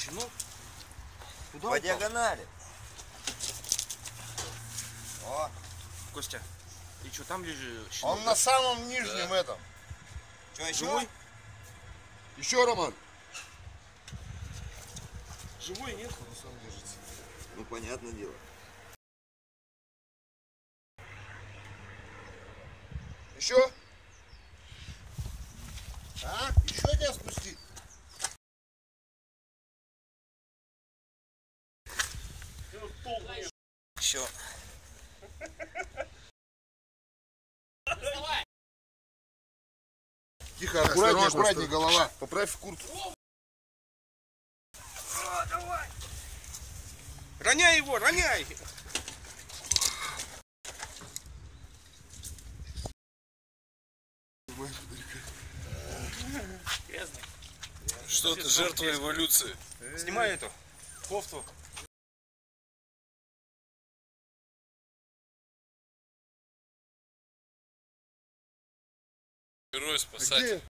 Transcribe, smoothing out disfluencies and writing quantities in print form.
Ну, куда по диагонали. О. Костя, и что там лежит? Он да? На самом нижнем этом. Что, еще? Живой? Еще, Роман. Живой нет? Он сам держится. Ну, понятное дело. Еще? А? Еще тебя спустить? Еще. Тихо, аккуратнее, аккуратнее, голова. Поправь куртку. О, давай! Роняй его, роняй! Грязный. Что ты, жертва эволюции? Снимай эту кофту. Герой, спасатель.